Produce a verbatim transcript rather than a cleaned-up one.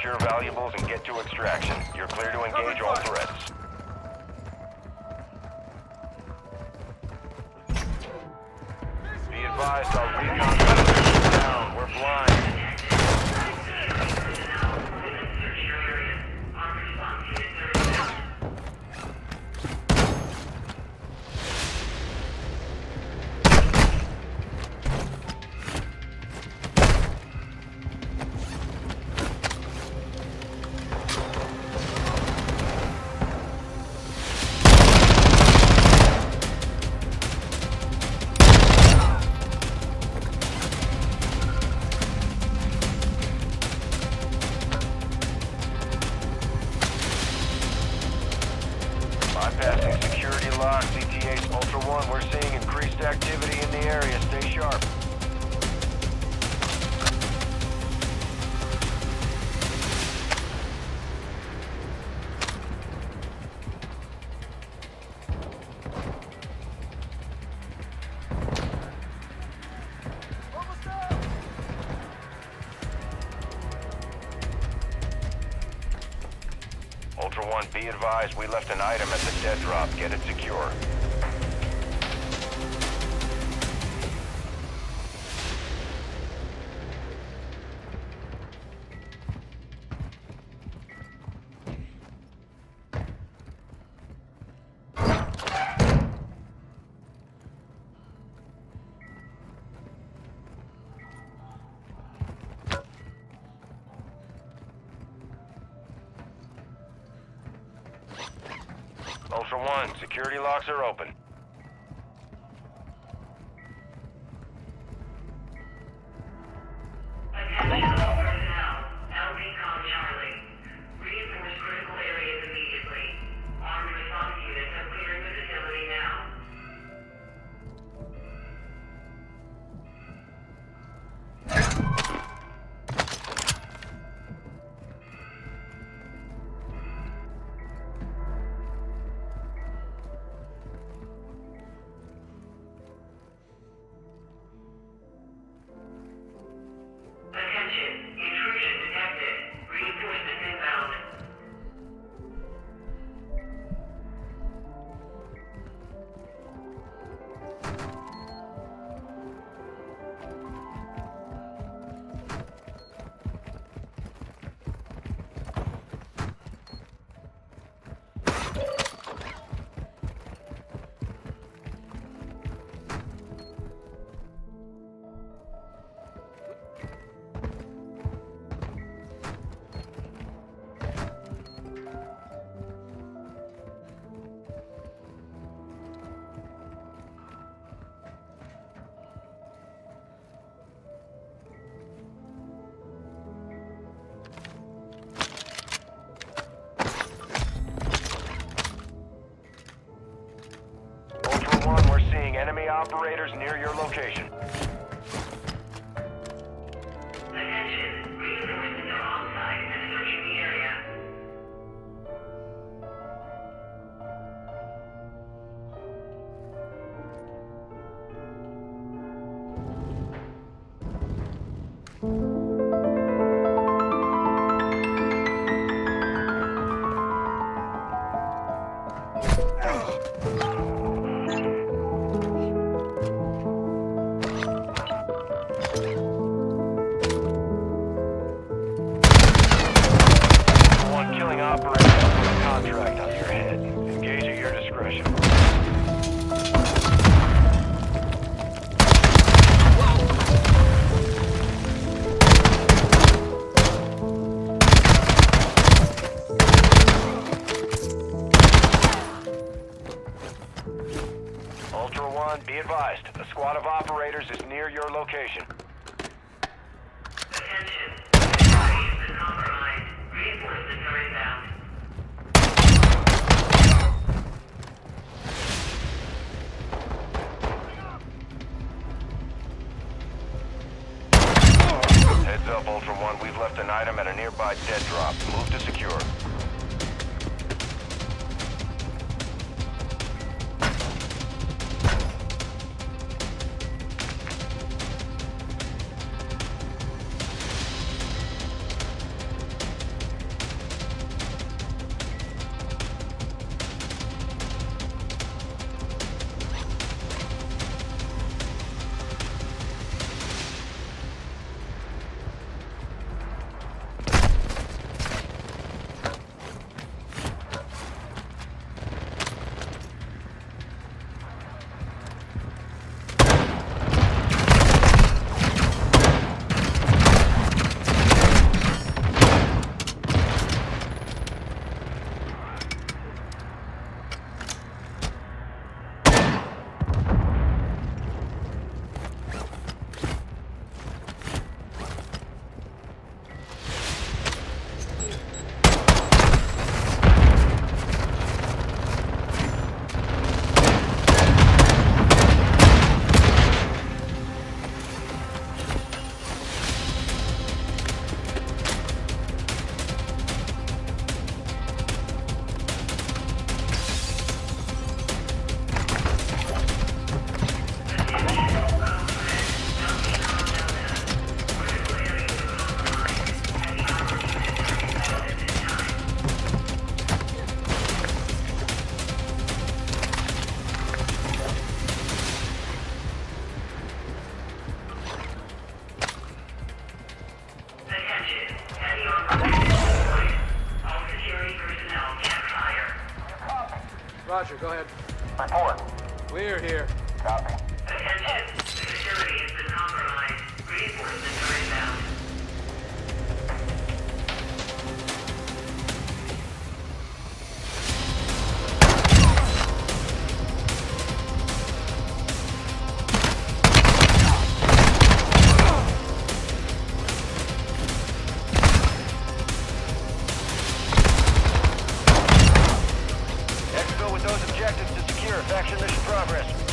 Secure valuables and get to extraction. You're clear to engage all threats. Be advised, our recon position is down. We're blind. Bypassing security lock, C T H Ultra One, we're seeing increased activity in the area. Stay sharp. Ultra One, be advised, we left an item at the dead drop. Get it secure. Ultra One, security locks are open. Attention all personnel. L B COM Charlie. Reinforce critical areas immediately. Armed response units are clearing the facility now. Attention, intrusion detected. Reinforcements inbound. One, we're seeing enemy operators near your location. Attention, reinforcements are on site and searching the area. One killing operator with a contract on your head. Engage at your discretion. Ultra One, be advised. A squad of operators is near your location. Attention, the body has been compromised. Reinforcements are inbound. Heads up, Ultra One. We've left an item at a nearby dead drop. Move to secure. Roger, go ahead. Report. Clear here. Copy. Attention. The facility has been compromised. Reinforcements are inbound. Exfil with those objectives to secure. Faction mission progress.